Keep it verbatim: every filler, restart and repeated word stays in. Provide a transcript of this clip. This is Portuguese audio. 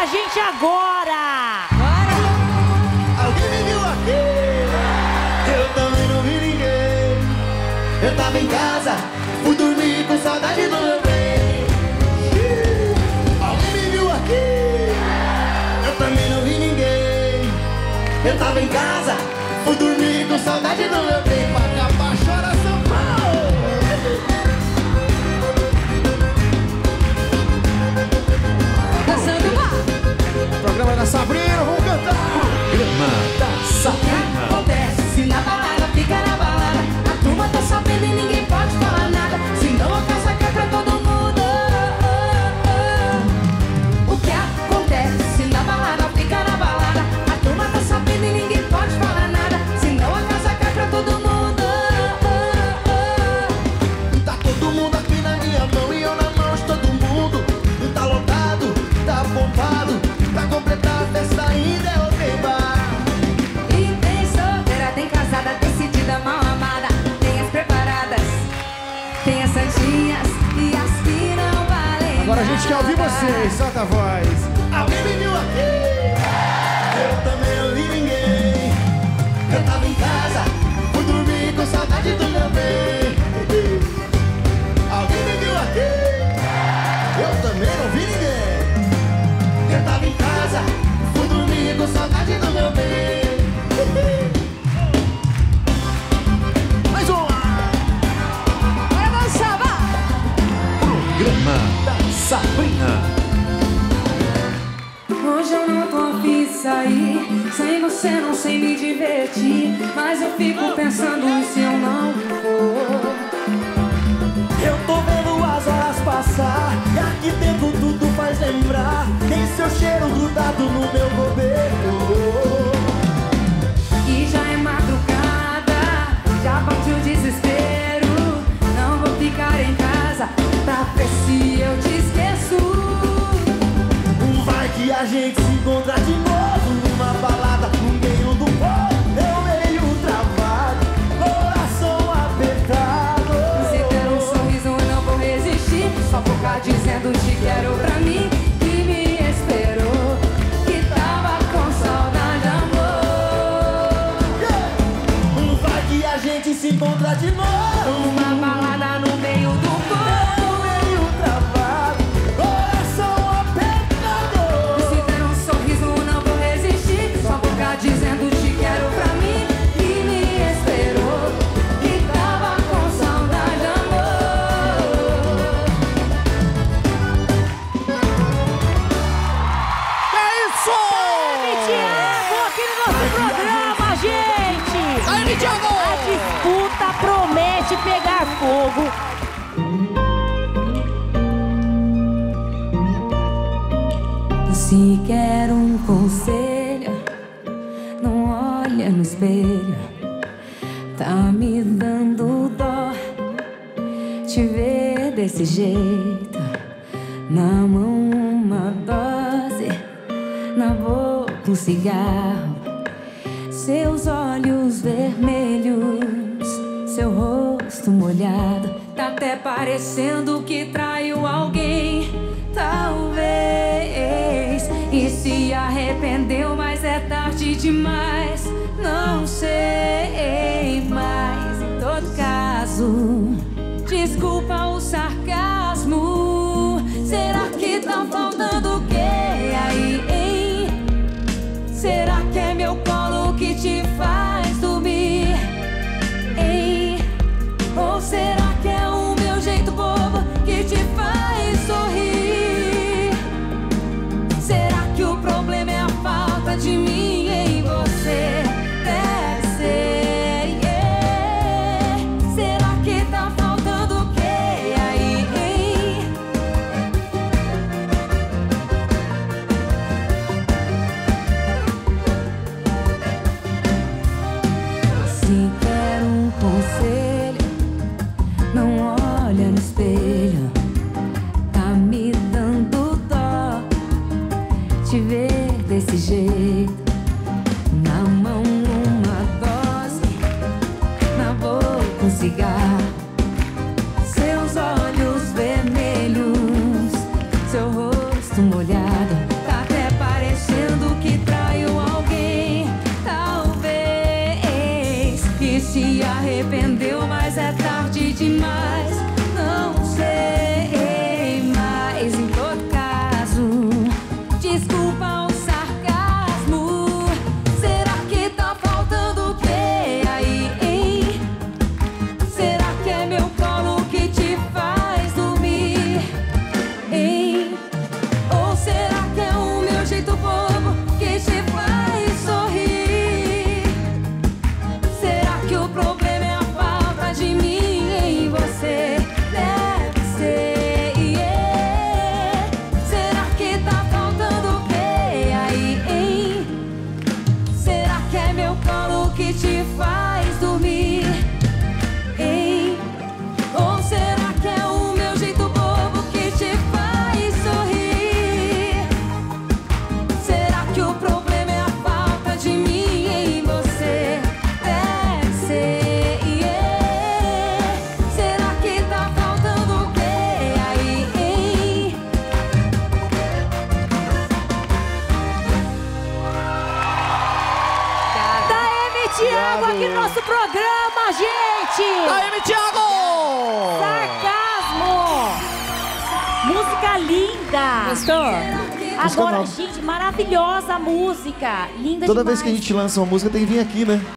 a gente agora! Bora! Alguém me viu aqui? Eu também não vi ninguém. Eu tava em casa, fui dormir com saudade do meu bem. Alguém me viu aqui? Eu também não vi ninguém. Eu tava em casa, fui dormir com saudade do meu bem. Pra acabar, chora São Paulo. Dançando lá! Programa da Sabrina, vamos cantar. Programa da Sabrina. Acontece, se na balada fica na balada. A turma tá sabendo e ninguém pode falar nada. Senão a casa cai pra todo mundo. O que acontece, se na balada fica na balada. A turma tá sabendo e ninguém pode falar nada. Senão a casa cai pra todo mundo. Tá todo mundo aqui na minha mão e eu na mão de todo mundo. Tá lotado, tá bombado. Pra completar a festa ainda é open bar. E tem solteira, tem casada, decidida, mal amada. Tem as preparadas, tem as santinhas e as que não valem. Agora a gente quer ouvir nada. vocês, solta a voz. Alguém me viu aqui? Eu também não vi ninguém. Eu tava em casa, fui dormir com saudade do meu bem. Alguém me viu aqui? Eu também não vi ninguém. Eu tava em casa, fui dormir com saudade do meu bem. Mais uma! Bora dançar, vá! Programa da Sabrina. Hoje eu não tô afim de sair. Sem você não sei me divertir. Mas eu fico pensando e se eu não for. Eu tô vendo as horas passar e aqui dentro tudo faz lembrar. Tem seu cheiro grudado no meu cobertor. E já é madrugada, já bate o desespero. Não vou ficar em casa pra ver se eu te esqueço. Vai que a gente se encontra de novo numa balada no meio do povo. Eu meio travado, coração apertado. Se der um sorriso eu não vou resistir. Só boca dizendo te quero pra mim. Que me esperou, que tava com saudade, amor. Vai que a gente se encontra de novo Uma balada no meio do povo. eu meio travado, coração apertado. Se der um sorriso não vou resistir. Sua boca dizendo te quero pra mim. Que me esperou, que tava com saudade, amor. É isso! Thiago, aqui no nosso programa, gente! Aí, Thiago! A disputa promete pegar fogo. Se quer um conselho, não olha no espelho. Tá me dando dó te ver desse jeito. Na mão uma dose, na boca um cigarro. Seus olhos vermelhos, seu rosto molhado. Tá até parecendo que traiu alguém, talvez. E se arrependeu, mas é tarde demais. Não sei, mas em todo caso, desculpa o sarcasmo. Será que tá faltando o quê aí, hein? Será que é meu colo que te faz dormir, hein? Ou será que é o meu jeito bobo que te faz sorrir? Será que o problema é a falta de mim em você? Deve ser, yeah. Será que tá faltando o quê aí, hein? Se quer um conselho, não olha no espelho. Tá me dando dó te ver desse jeito. Na mão uma dose, na boca um cigarro. Seus olhos vermelhos, seu rosto molhado. Tá até Thiago aqui no nosso programa, gente! Aê, Thiago! Sarcasmo! Música linda! Gostou? Agora, nova. gente, maravilhosa música! Linda Toda demais! vez que a gente lança uma música tem que vir aqui, né?